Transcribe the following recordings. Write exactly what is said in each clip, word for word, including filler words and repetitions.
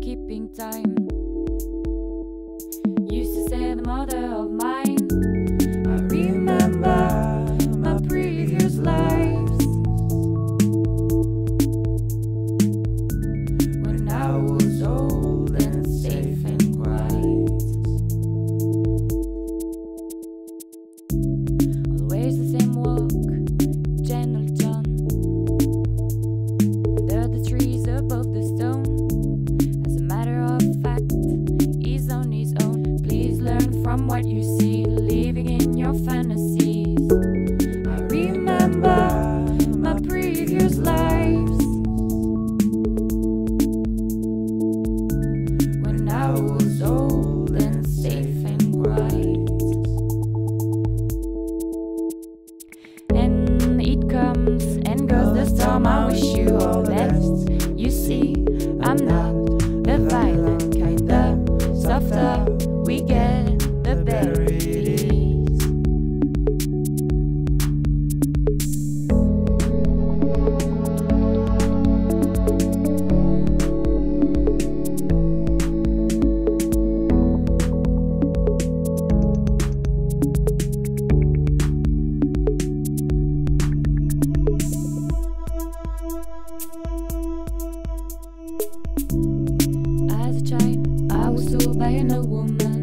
keeping time. Used to say the mother of mine. I remember my previous lives, when I was old and safe and quiet. Always the same walk, gentle John, under the trees above the stone. As a matter of fact, he's on his own. Please learn from what you see, living in your fantasies. I remember my previous lives, when I was old and safe and quiet. And it comes and goes the storm, I wish you all the best. You see, I'm not the violent kind, the softer we get, the better it is. As a child, I was told by an old woman,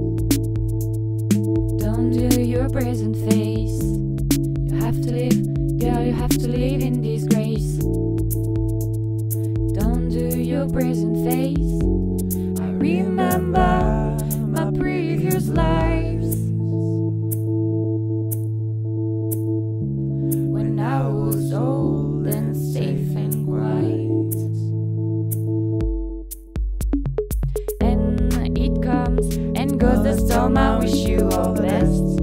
don't do your present face. You have to live, girl, you have to live in disgrace. Don't do your present face. I remember my previous lives, when I was old and safe and quiet. And it comes and goes the storm, I wish you all the best.